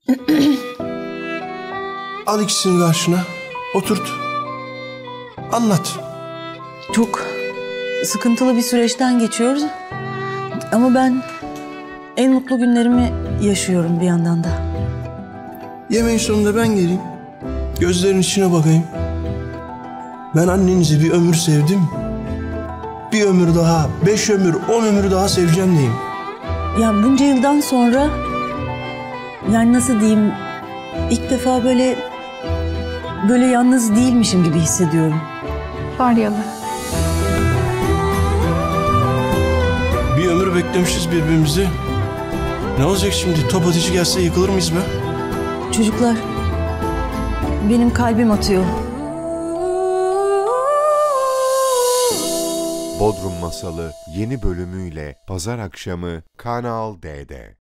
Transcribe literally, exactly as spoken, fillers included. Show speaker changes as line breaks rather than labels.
Al ikisini karşına. Oturt. Anlat.
Çok sıkıntılı bir süreçten geçiyoruz. Ama ben en mutlu günlerimi yaşıyorum bir yandan da.
Yemeğin sonunda ben geleyim. Gözlerin içine bakayım. Ben annenizi bir ömür sevdim. Bir ömür daha, beş ömür, on ömür daha seveceğim diyeyim.
Ya bunca yıldan sonra, yani nasıl diyeyim, ilk defa böyle böyle yalnız değilmişim gibi hissediyorum.
Faryalı.
Bir ömür beklemişiz birbirimizi. Ne olacak şimdi? Top ateşi gelse yıkılır mıyız be?
Çocuklar, benim kalbim atıyor.
Bodrum Masalı yeni bölümüyle pazar akşamı Kanal D'de.